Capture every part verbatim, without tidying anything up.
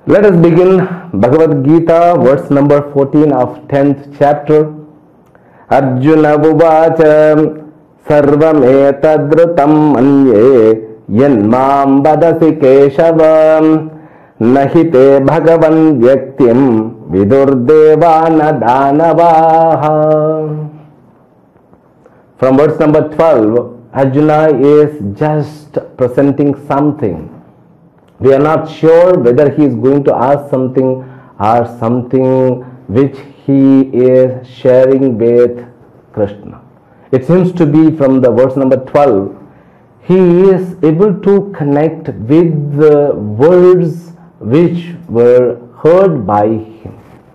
Let us begin Bhagavad Gita, verse number fourteen of tenth chapter. Arjuna uvacha sarvam etadrutam manye yanmam vadasi keshavam nahite bhagavan vyaktim vidurdevana danavaha. From verse number twelve, Arjuna is just presenting something. We are not sure whether he is going to ask something or something which he is sharing with Krishna. It seems to be from the verse number twelve, he is able to connect with the words which were heard by him.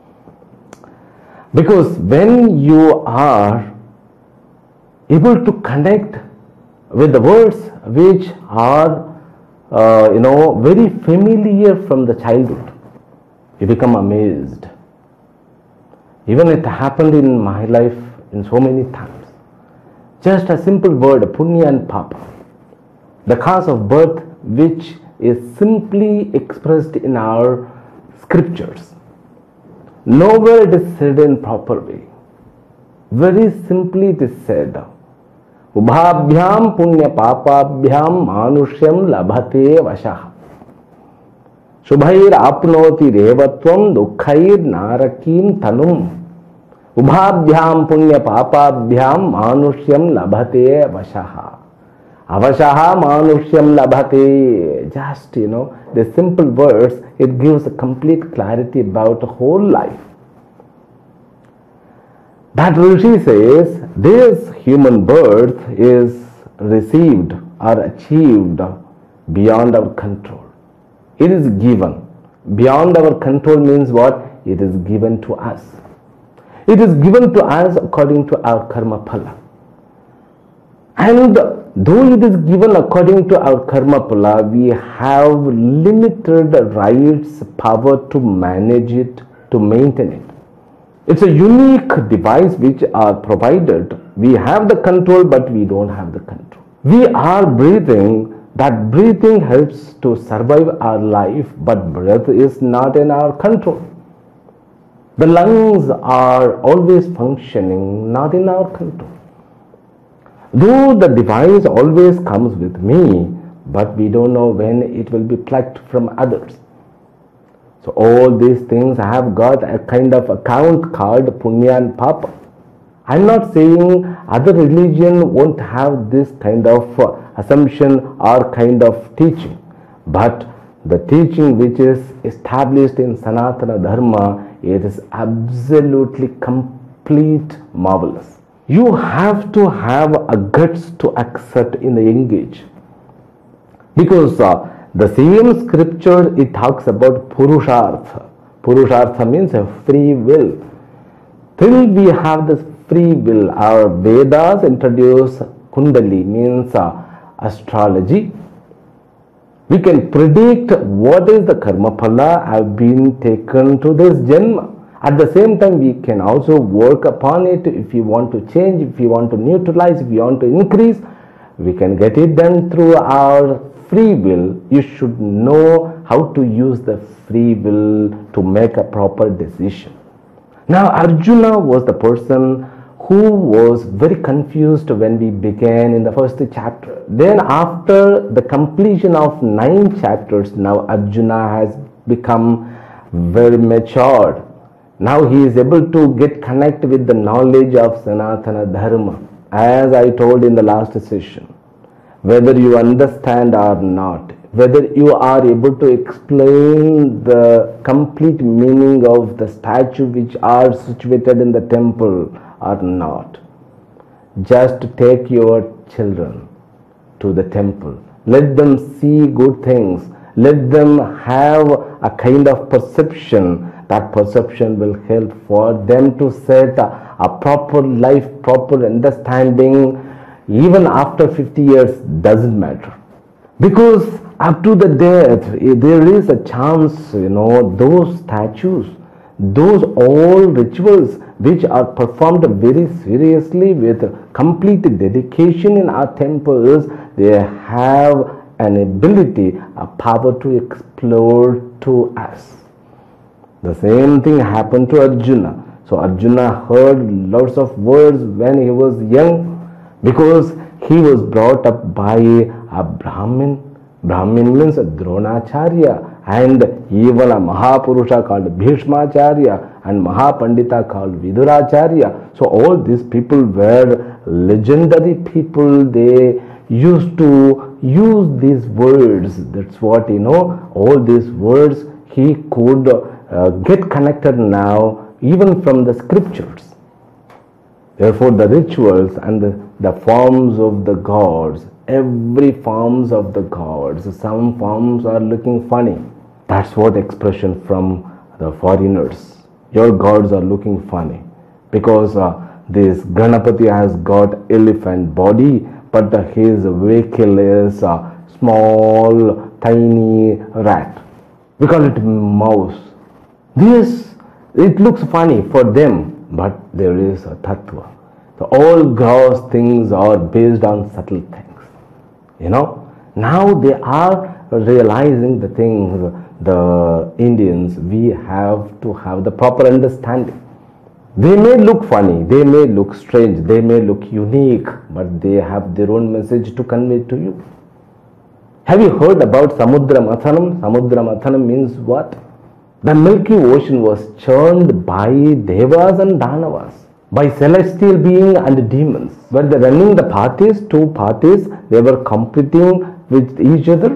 Because when you are able to connect with the words which are Uh, you know, very familiar from the childhood, you become amazed. Even it happened in my life in so many times. Just a simple word, punya and papa, the cause of birth, which is simply expressed in our scriptures. Nowhere it is said in proper way. Very simply it is said, Ubhabhyam punya papabhyam manushyam labhate vashah. Shubhair apnoti revatvam dukhair narakim tanum. Ubhabhyam punya papabhyam manushyam labhate vashaha. Avashaha manushyam labhate. Just, you know, the simple words, it gives a complete clarity about the whole life. That Rishi says, this human birth is received or achieved beyond our control. It is given. Beyond our control means what? It is given to us. It is given to us according to our karma phala. And though it is given according to our karma phala, we have limited rights, power to manage it, to maintain it. It's a unique device which are provided. We have the control, but we don't have the control. We are breathing. That breathing helps to survive our life, but breath is not in our control. The lungs are always functioning, not in our control. Though the device always comes with me, but we don't know when it will be plucked from others. So all these things have got a kind of account called punya and papa. I'm not saying other religion won't have this kind of assumption or kind of teaching. But the teaching which is established in Sanatana Dharma, it is absolutely complete marvelous. You have to have a guts to accept in the engage. Because uh, the same scripture, it talks about Purushartha. Purushartha means a free will. Till we have this free will, our Vedas introduce Kundali, means uh, astrology. We can predict what is the karma phala have been taken to this janma. At the same time, we can also work upon it. If you want to change, if you want to neutralize, if you want to increase, we can get it done through our free will. You should know how to use the free will to make a proper decision. Now Arjuna was the person who was very confused when we began in the first chapter. Then after the completion of nine chapters, now Arjuna has become very matured. Now he is able to get connected with the knowledge of Sanatana Dharma. As I told in the last session, whether you understand or not, whether you are able to explain the complete meaning of the statue which are situated in the temple or not, just take your children to the temple. Let them see good things. Let them have a kind of perception. That perception will help for them to set a, a proper life, proper understanding. Even after fifty years, doesn't matter. Because up to the death, there is a chance, you know, those statues, those all rituals which are performed very seriously with complete dedication in our temples, they have an ability, a power to explore to us. The same thing happened to Arjuna. So Arjuna heard lots of words when he was young because he was brought up by a Brahmin. Brahmin means a Dronacharya, and even a Mahapurusha called Bhishmacharya and Mahapandita called Viduracharya. So all these people were legendary people. They used to use these words. That's what, you know, all these words he could uh, get connected now even from the scriptures. Therefore the rituals and the, the forms of the gods, every forms of the gods, some forms are looking funny. That's what expression from the foreigners. Your gods are looking funny because uh, this Ganapati has got elephant body, but uh, his vehicle is a small tiny rat. We call it mouse. This, it looks funny for them, but there is a tattva. So all gross things are based on subtle things. You know, now they are realizing the things, the Indians, we have to have the proper understanding. They may look funny, they may look strange, they may look unique, but they have their own message to convey to you. Have you heard about Samudra Mathanam? Samudra Mathanam means what? The Milky Ocean was churned by Devas and Danavas, by celestial beings and demons. When they running the parties, two parties, they were competing with each other.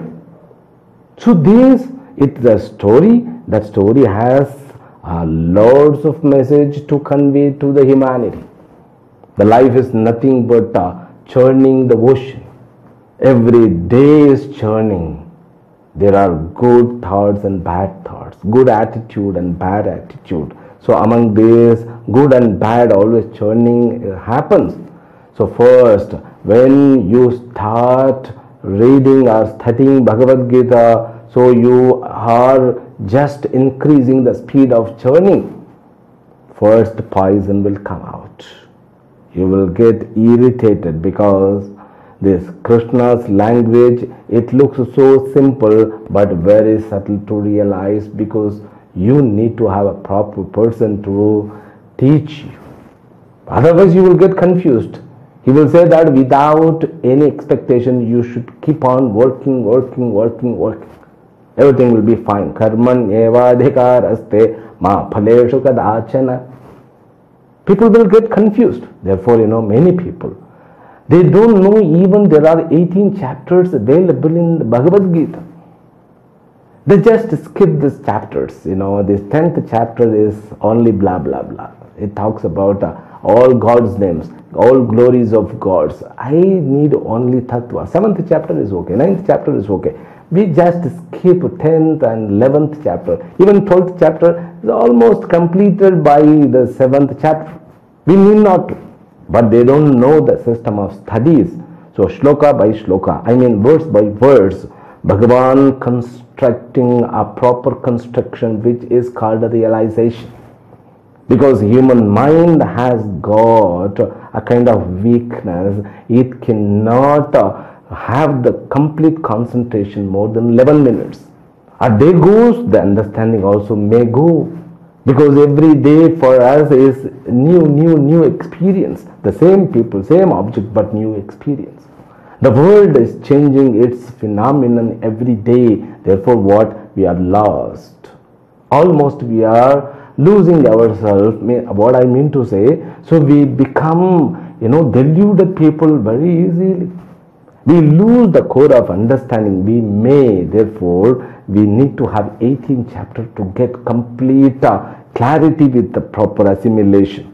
So this, it's a story. That story has uh, loads of message to convey to the humanity. The life is nothing but uh, churning the ocean. Every day is churning. There are good thoughts and bad thoughts, good attitude and bad attitude. So among these, good and bad always churning happens. So first, when you start reading or studying Bhagavad Gita, so you are just increasing the speed of churning. First poison will come out. You will get irritated because this Krishna's language, it looks so simple but very subtle to realize, because you need to have a proper person to teach you. Otherwise you will get confused. He will say that without any expectation you should keep on working, working, working, working. Everything will be fine. Karman eva adhikaraste ma phaleshu kadachana. People will get confused. Therefore, you know, many people, they don't know even there are eighteen chapters available in the Bhagavad Gita. They just skip these chapters. You know, this tenth chapter is only blah blah blah. It talks about uh, all God's names, all glories of gods. I need only tattva. Seventh chapter is okay. Ninth chapter is okay. We just skip tenth and eleventh chapter. Even twelfth chapter is almost completed by the seventh chapter. We need not to. But they don't know the system of studies. So shloka by shloka, I mean verse by verse, Bhagavan constructing a proper construction which is called a realization. Because human mind has got a kind of weakness. It cannot have the complete concentration more than eleven minutes. A day goes, the understanding also may go. Because every day for us is new, new, new experience. The same people, same object, but new experience. The world is changing its phenomenon every day. Therefore, what? We are lost. Almost we are losing ourselves. What I mean to say, so we become, you know, deluded people very easily. We lose the core of understanding. We may, therefore, we need to have eighteen chapters to get complete uh, clarity with the proper assimilation.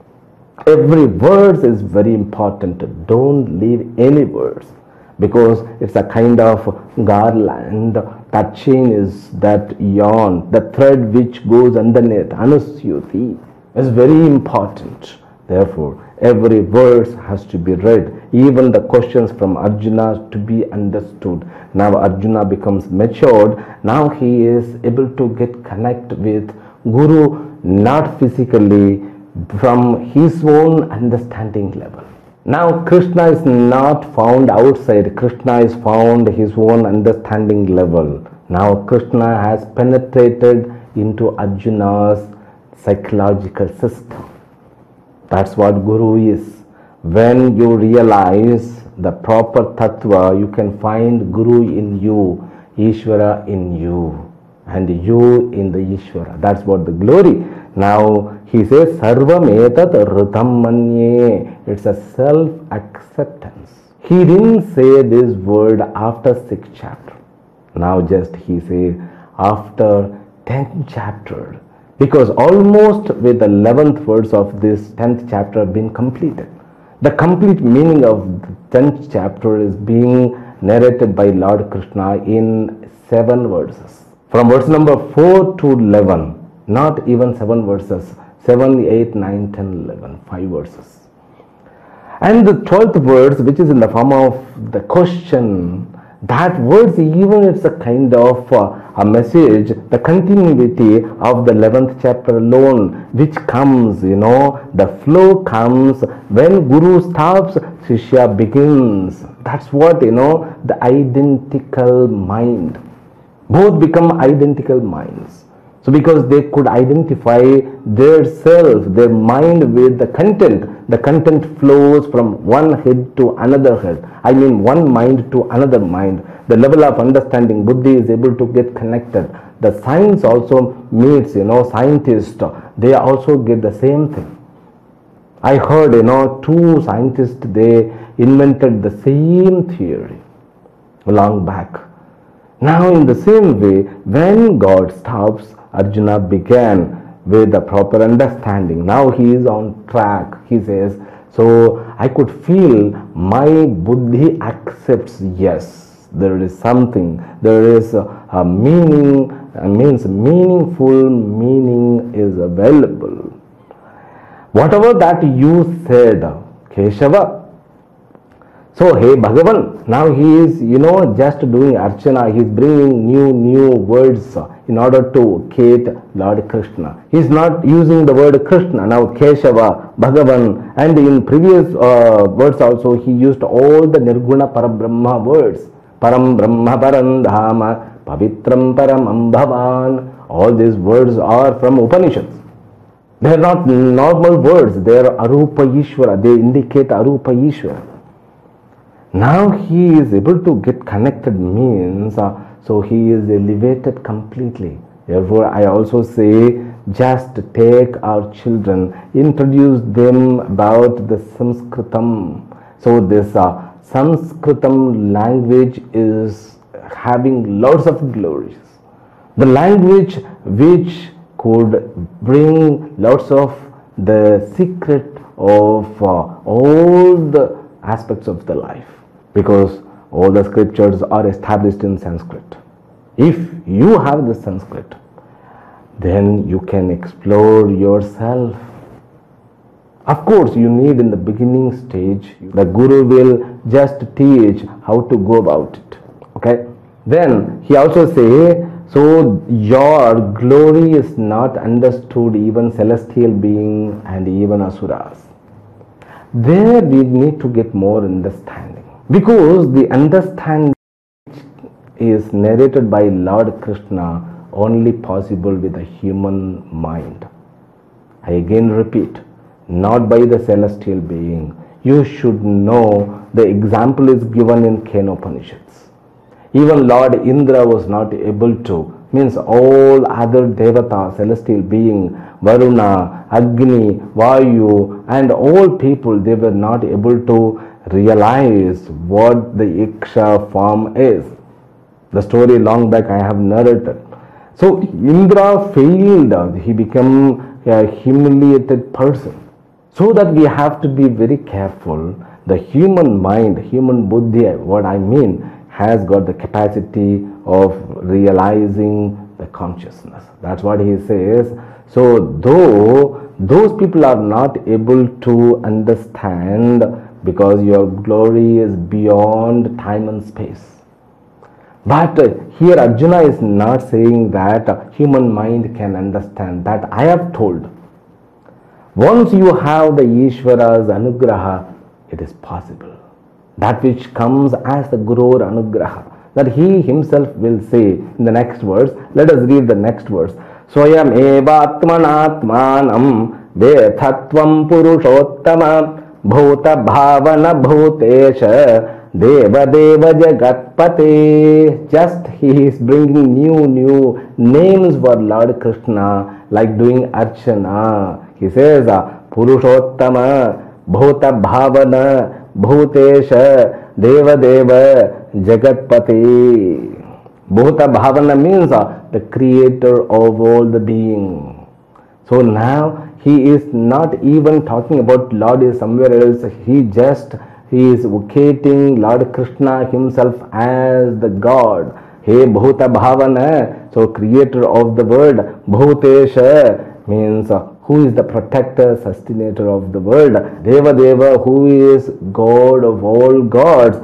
Every verse is very important. Don't leave any verse, because it's a kind of garland. That chain is that yarn, the thread which goes underneath, anusyuti, is very important. Therefore, every verse has to be read. Even the questions from Arjuna to be understood. Now Arjuna becomes matured. Now he is able to get connect with Guru, not physically, from his own understanding level. Now Krishna is not found outside. Krishna is found his own understanding level. Now Krishna has penetrated into Arjuna's psychological system. That's what Guru is. When you realize the proper tattva, you can find Guru in you, Ishvara in you, and you in the Ishvara. That's what the glory. Now he says, Sarvam etat ritam manye. It's a self-acceptance. He didn't say this word after sixth chapter. Now just he says after tenth chapter. Because almost with the eleventh verse of this tenth chapter have been completed. The complete meaning of the tenth chapter is being narrated by Lord Krishna in seven verses. From verse number four to eleven, not even seven verses, seven, eight, nine, ten, eleven, five verses. And the twelfth verse, which is in the form of the question, that verse even it's a kind of uh, a message, the continuity of the eleventh chapter alone, which comes, you know, the flow comes when Guru stops, Shishya begins. That's what, you know, the identical mind. Both become identical minds. So because they could identify their self, their mind with the content, the content flows from one head to another head. I mean one mind to another mind. The level of understanding, Buddhi is able to get connected. The science also meets, you know, scientists, they also get the same thing. I heard, you know, two scientists, they invented the same theory long back. Now in the same way, when God stops, Arjuna began with the proper understanding. Now he is on track. He says, so I could feel my Buddhi accepts, yes, there is something, there is a, a meaning, uh, means meaningful meaning is available. Whatever that you said, Keshava, so hey Bhagavan, now he is, you know, just doing Archana, he is bringing new, new words in order to kate Lord Krishna. He is not using the word Krishna, now Keshava, Bhagavan, and in previous uh, words also he used all the Nirguna Parabrahma words. Param Brahma Parandhama, Pavitram Param Bhavan. All these words are from Upanishads. They are not normal words, they are Arupa Ishvara, they indicate Arupa Ishvara. Now he is able to get connected means, uh, so he is elevated completely. Therefore I also say, just take our children, introduce them about the Sanskritam. So this uh, Sanskritam language is having lots of glories. The language which could bring lots of the secret of uh, all the aspects of the life. Because all the scriptures are established in Sanskrit. If you have the Sanskrit, then you can explore yourself. Of course, you need in the beginning stage, the Guru will just teach how to go about it. Okay? Then he also say, so your glory is not understood even celestial beings and even asuras. There we need to get more understanding. Because the understanding is narrated by Lord Krishna only possible with a human mind. I again repeat, not by the celestial being. You should know the example is given in Kenopanishads. Even Lord Indra was not able to, means all other Devata, celestial being, Varuna, Agni, Vayu, and all people, they were not able to realize what the Iksha form is. The story long back I have narrated. So Indra failed, he became a humiliated person. So that we have to be very careful. The human mind, human buddhi, what I mean, has got the capacity of realizing the consciousness. That's what he says. So though those people are not able to understand, because your glory is beyond time and space. But uh, here Arjuna is not saying that uh, human mind can understand. That I have told. Once you have the Ishvara's anugraha, it is possible. That which comes as the Guru's anugraha, that he himself will say in the next verse. Let us read the next verse. Swayam evatmanatmanam vethatvam purushottama bhuta bhavana bhutesha Deva Deva Jagatpate. Just he is bringing new new names for Lord Krishna, like doing Archana. He says Purushottama Bhuta Bhavana Bhutesha Deva Deva Jagatpate. Bhuta Bhavana means the creator of all the being. So now he is not even talking about Lord is somewhere else. He just He is vocating Lord Krishna himself as the God. Hey Bhuta Bhavana, so creator of the world. Bhutesha means who is the protector, sustainer of the world. Deva Deva, who is God of all gods.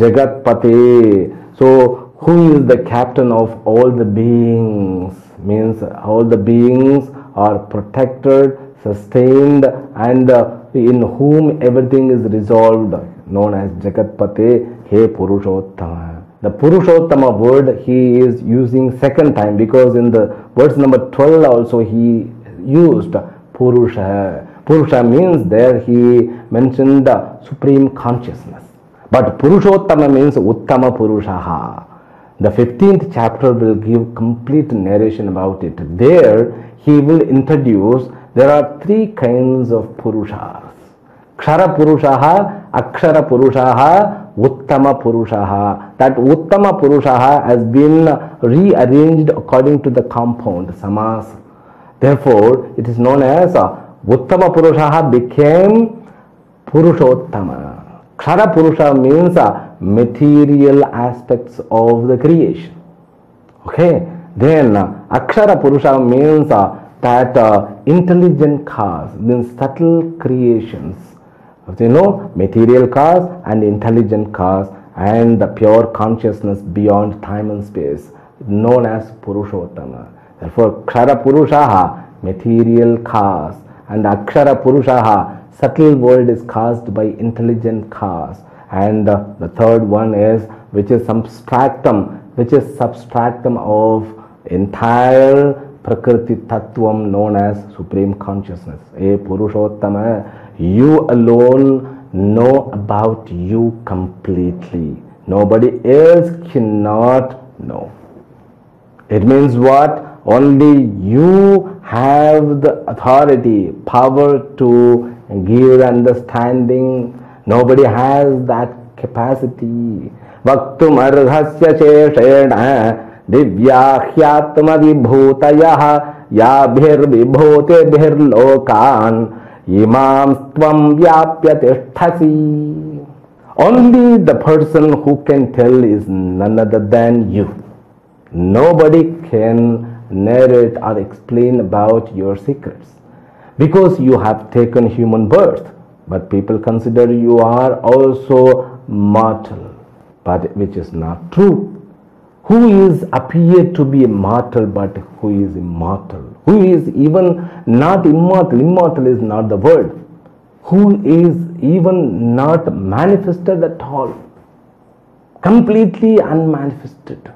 Jagatpate, so who is the captain of all the beings, means all the beings are protected, sustained, and in whom everything is resolved, known as Jagatpate, He Purushottama. The Purushottama word he is using second time, because in the verse number twelve also he used Purusha. Purusha means there he mentioned the supreme consciousness. But Purushottama means Uttama Purushaha. The fifteenth chapter will give complete narration about it. There he will introduce, there are three kinds of Purushas. Kshara Purushaha, Akshara Purushaha, Uttama Purushaha. That Uttama Purushaha has been rearranged according to the compound, Samas. Therefore, it is known as Uttama Purushaha became Purushottama. Kshara Purusha means material aspects of the creation. Okay. Then Akshara Purusha means that uh, intelligent cause, means subtle creations. You know, material cause and intelligent cause, and the pure consciousness beyond time and space, known as Purushottama. Therefore, Kshara Purushaha, material cause, and Akshara Purushaha, subtle world is caused by intelligent cause. And uh, the third one is, which is substratum, which is substratum of entire Prakriti Tattvam, known as Supreme Consciousness. A Purushottama, you alone know about you completely. Nobody else cannot know. It means what? Only you have the authority, power to give understanding. Nobody has that capacity. Vaktum arhasya sheshena divyāhyātma vibhūtayah yābhir vibhūtebhir lokan imam tvam vyāpya tishthasi. Only the person who can tell is none other than you. Nobody can narrate or explain about your secrets, because you have taken human birth. But people consider you are also mortal, but which is not true. Who is appeared to be mortal, but who is immortal? Who is even not immortal? Immortal is not the word. Who is even not manifested at all? Completely unmanifested.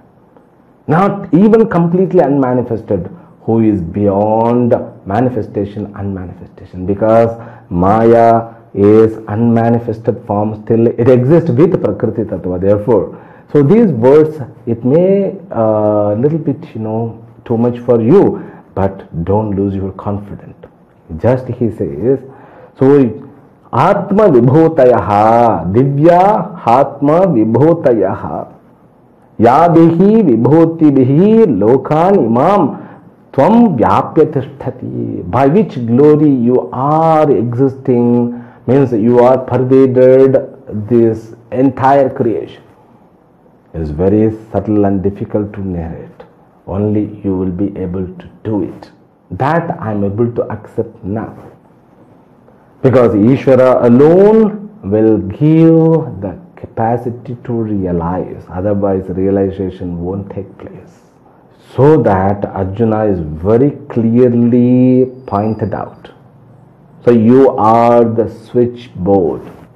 Not even completely unmanifested. Who is beyond manifestation, unmanifestation? Because Maya is unmanifested form, still it exists with Prakriti Tattva. Therefore, so these words, it may uh, little bit, you know, too much for you, but don't lose your confidence. Just he says, so Atma Vibhutayaha, Divya Atma Vibhutayaha, Yabhihi Vibhutibihi Lokan Imam Tvam Vyapya Tishtati. By which glory you are existing, means you are pervaded this entire creation. It is very subtle and difficult to narrate. Only you will be able to do it. That I am able to accept now. Because Ishvara alone will give the capacity to realize. Otherwise realization won't take place. So that Arjuna is very clearly pointed out. So you are the switchboard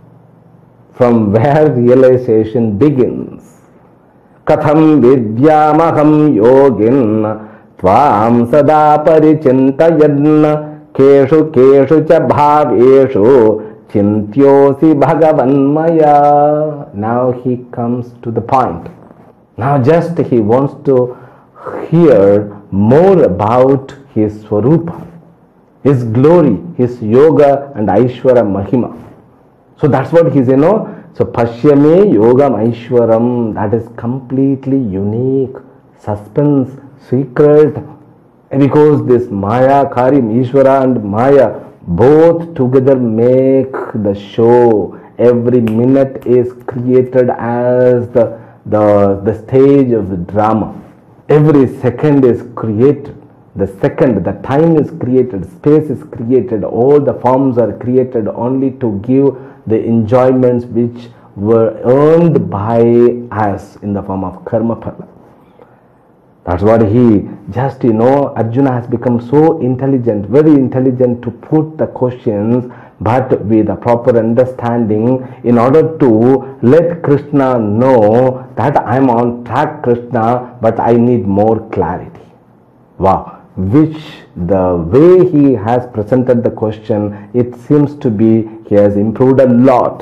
from where realization begins. Katham vidyamaham yogin Tvam sada parichintayan keshu keshu cha bhaveshu chintyosi bhagavanmaya. Now he comes to the point. Now just he wants to hear more about his Swarupa, his glory, his yoga and Aishwara Mahima. So that's what he's, you know, so Pashyame Yogam Aishwaram, that is completely unique, suspense, secret, because this Maya, Karim, Ishwara and Maya both together make the show. Every minute is created as the, the, the stage of the drama. Every second is created. The second, the time is created, space is created, all the forms are created only to give the enjoyments which were earned by us in the form of karma phala. That's what he just, you know, Arjuna has become so intelligent, very intelligent to put the questions, but with a proper understanding in order to let Krishna know that I am on track, Krishna, but I need more clarity. Wow. Which the way he has presented the question, it seems to be he has improved a lot.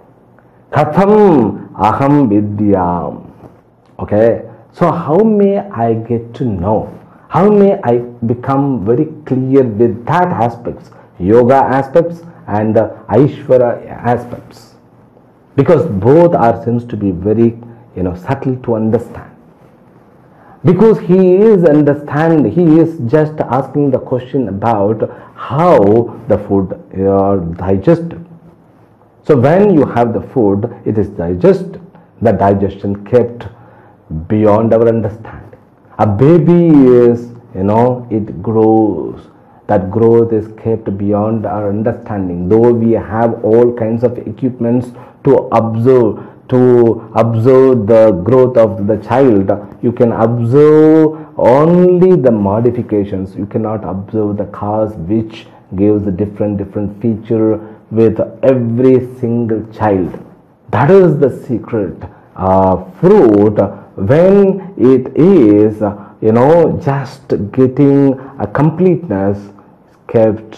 Katham aham vidyam. Okay, so how may I get to know? How may I become very clear with that aspects, yoga aspects and the Aishwara aspects? Because both are seems to be very, you know, subtle to understand. Because he is understand, he is just asking the question about how the food is digested. So when you have the food, it is digested. The digestion kept beyond our understanding. A baby is, you know, it grows. That growth is kept beyond our understanding. Though we have all kinds of equipments to observe, to observe the growth of the child, you can observe only the modifications. You cannot observe the cause which gives a different different feature with every single child. That is the secret. Uh, fruit, when it is, you know, just getting a completeness, kept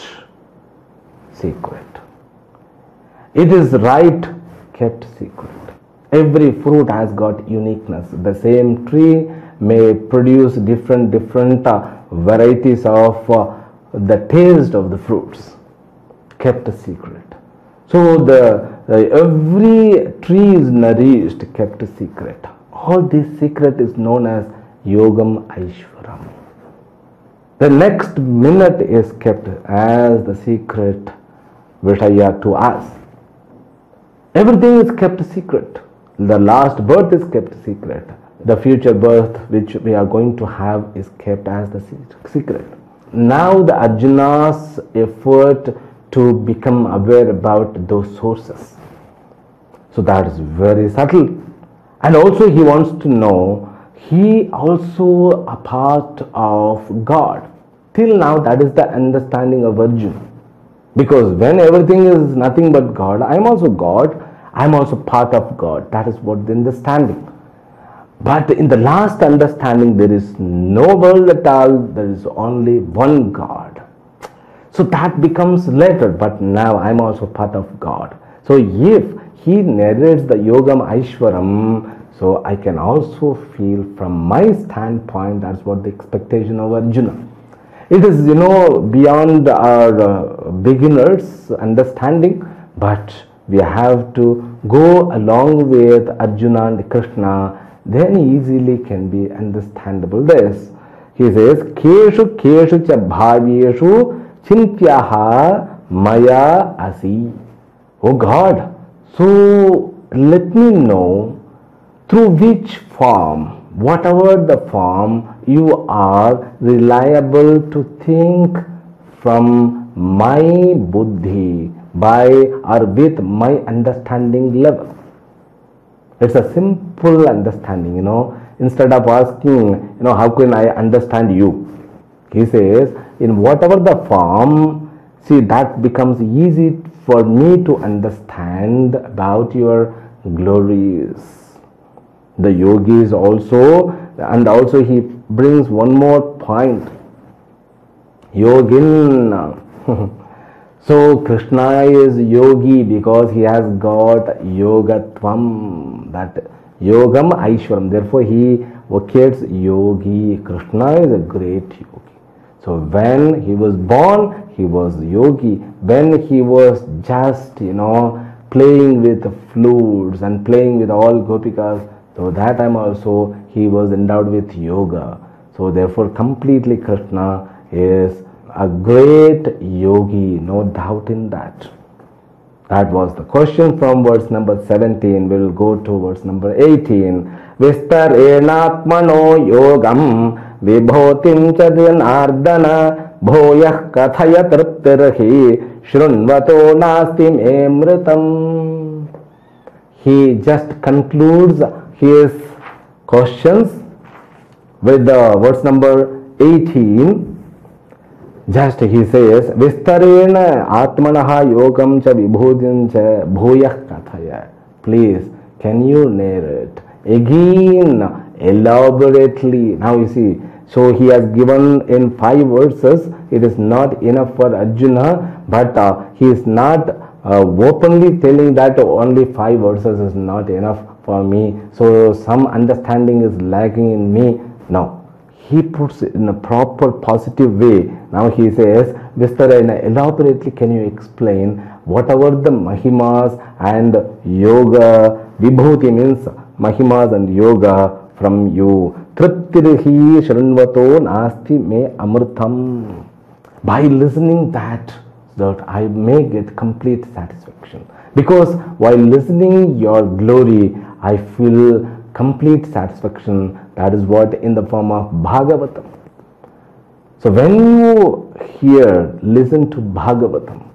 secret. It is right, kept secret. Every fruit has got uniqueness. The same tree may produce different different uh, varieties of uh, the taste of the fruits, kept a secret. So the uh, every tree is nourished, kept a secret. All this secret is known as Yogam Aishwaram. The next minute is kept as the secret Vishaya to us. Everything is kept secret. The last birth is kept secret. The future birth which we are going to have is kept as the secret. Now the Arjuna's effort to become aware about those sources. So that is very subtle. And also he wants to know, he also a part of God. Till now that is the understanding of Arjuna. Because when everything is nothing but God, I am also God. I am also part of God. That is what the understanding. But in the last understanding, there is no world at all. There is only one God. So that becomes later. But now I am also part of God. So if he narrates the Yogam Aishwaram, so I can also feel from my standpoint, that's what the expectation of Arjuna. It is, you know, beyond our uh, beginners' understanding, but we have to go along with Arjuna and Krishna, then easily can be understandable this. He says, Keshu Keshu cha bhavyeshu chintyaha maya asi. Oh God, so let me know through which form, whatever the form, you are reliable to think from my buddhi, by or with my understanding level. It's a simple understanding, you know. Instead of asking, you know, how can I understand you? He says, in whatever the form, see, that becomes easy for me to understand about your glories. The yogis also, and also he brings one more point. Yogin. So Krishna is yogi because he has got yogatvam, that yogam aishwaram. Therefore he vocates yogi. Krishna is a great yogi. So when he was born, he was yogi. When he was just, you know, playing with flutes and playing with all gopikas, so that time also he was endowed with yoga. So therefore completely Krishna is a great yogi, no doubt in that. That was the question from verse number seventeen. We will go to verse number eighteen. Vistarenatmano yogam vibhotim chadyanardana bhoyah kathaya triptirhi shrunvato nasti emritam. He just concludes his questions with the verse number eighteen. Just he says, Vistarena Atmanaha Yogam cha Vibhutim cha Bhuyah Kathaya. Please, can you narrate again elaborately? Now you see, so he has given in five verses. It is not enough for Arjuna, but uh, he is not uh, openly telling that only five verses is not enough for me. So some understanding is lacking in me. No. He puts it in a proper positive way. Now he says, Vistarena, elaborately can you explain whatever the Mahimas and Yoga, Vibhuti means Mahimas and Yoga from you. Triptirhi Shrunvato Nasti Me Amritam. By listening that, that I may get complete satisfaction. Because while listening your glory, I feel complete satisfaction. That is what in the form of Bhagavatam. So when you hear, listen to Bhagavatam,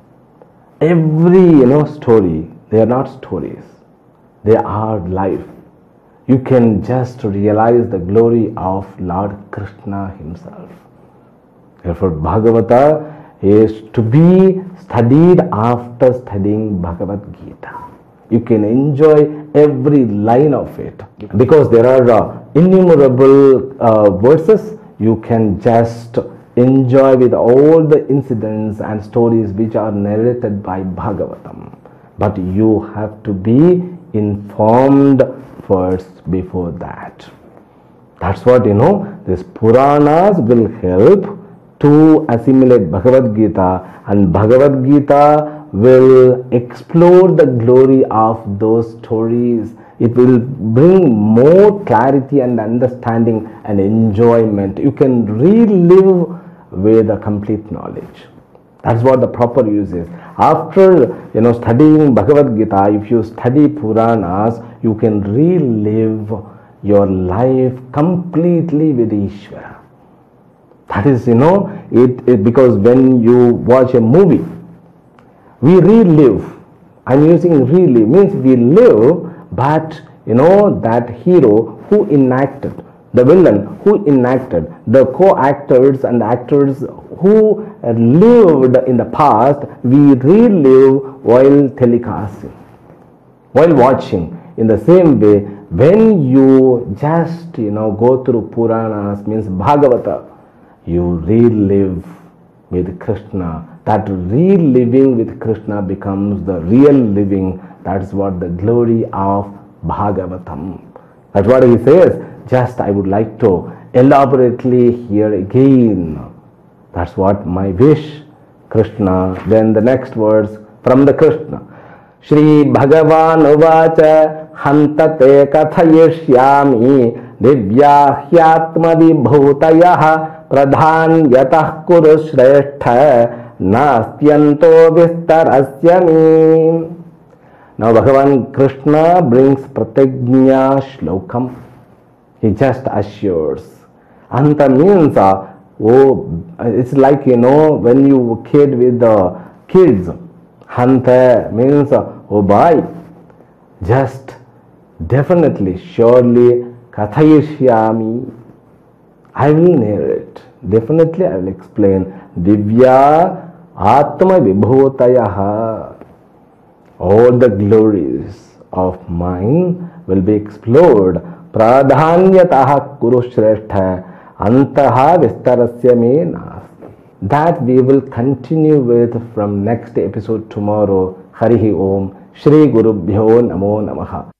every, you know, story, they are not stories. They are life. You can just realize the glory of Lord Krishna himself. Therefore, Bhagavata is to be studied after studying Bhagavad Gita. You can enjoy every line of it because there are uh, innumerable uh, verses. You can just enjoy with all the incidents and stories which are narrated by Bhagavatam. But you have to be informed first before that. That's what, you know, these Puranas will help to assimilate Bhagavad Gita, and Bhagavad Gita will explore the glory of those stories. It will bring more clarity and understanding and enjoyment. You can relive with a complete knowledge. That's what the proper use is. After, you know, studying Bhagavad Gita, if you study Puranas, you can relive your life completely with Ishvara. That is, you know, it, it because when you watch a movie, we relive. I'm using relive, means we live, but you know that hero who enacted, the villain who enacted, the co-actors and actors who lived in the past, we relive while telecasting, while watching. In the same way, when you just, you know, go through Puranas, means Bhagavata, you relive with Krishna. That reliving with Krishna becomes the real living. That's what the glory of Bhagavatam. That's what he says. Just I would like to elaborately hear again. That's what my wish, Krishna. Then the next words from the Krishna. Shri Bhagavan Uvacha Hantate Kathayishyami Divyahyatma Vibhutayah Pradhan Yatah Kuru Shreshtha Nastyanto Vistarasyami. Now Bhagavan Krishna brings Pratajna Shlokam. He just assures. Anta means, uh, oh, it's like, you know, when you kid with the kids. Hanta means, uh, oh boy, just definitely, surely, Kathayishyami. I will narrate. Definitely I will explain. Divya Atma Vibhutayaha. All the glories of mine will be explored. Pradhanyataha Kuru Shreshtha. antaha vistarasya me nasti. That we will continue with from next episode tomorrow. Harihi Om. Shri Gurubhyo Namo Namaha.